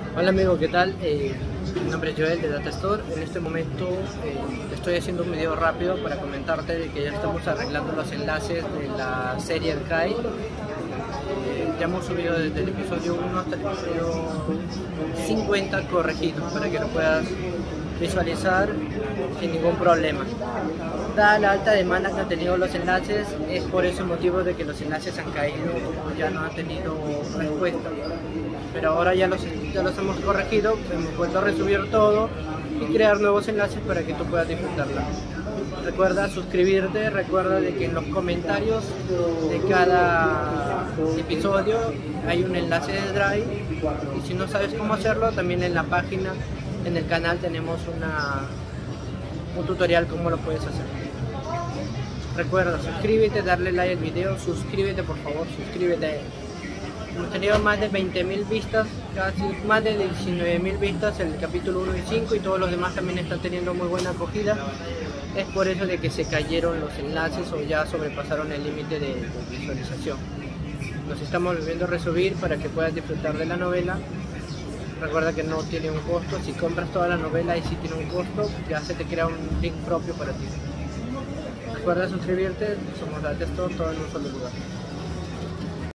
Hola amigo, ¿qué tal? Mi nombre es Joel de Data Store. En este momento estoy haciendo un video rápido para comentarte de que ya estamos arreglando los enlaces de la serie Kai. Ya hemos subido desde el episodio 1 hasta el episodio 50 corregidos para que lo puedas visualizar sin ningún problema. Dada la alta demanda que han tenido los enlaces, es por ese motivo de que los enlaces han caído, ya no han tenido respuesta. Pero ahora ya los hemos corregido, hemos vuelto a resubir todo y crear nuevos enlaces para que tú puedas disfrutarla. Recuerda suscribirte, recuerda de que en los comentarios de cada episodio hay un enlace de Drive, y si no sabes cómo hacerlo, también en la página, en el canal tenemos un tutorial cómo lo puedes hacer. Recuerda, suscríbete, darle like al video, suscríbete por favor, suscríbete. Hemos tenido más de 20.000 vistas, casi más de 19.000 vistas en el capítulo 1 y 5, y todos los demás también están teniendo muy buena acogida. Es por eso de que se cayeron los enlaces o ya sobrepasaron el límite de visualización. Nos estamos volviendo a resubir para que puedas disfrutar de la novela. Recuerda que no tiene un costo, si compras toda la novela y si tiene un costo, ya se te crea un link propio para ti. Recuerda suscribirte, somos Data Store, todo en un solo lugar.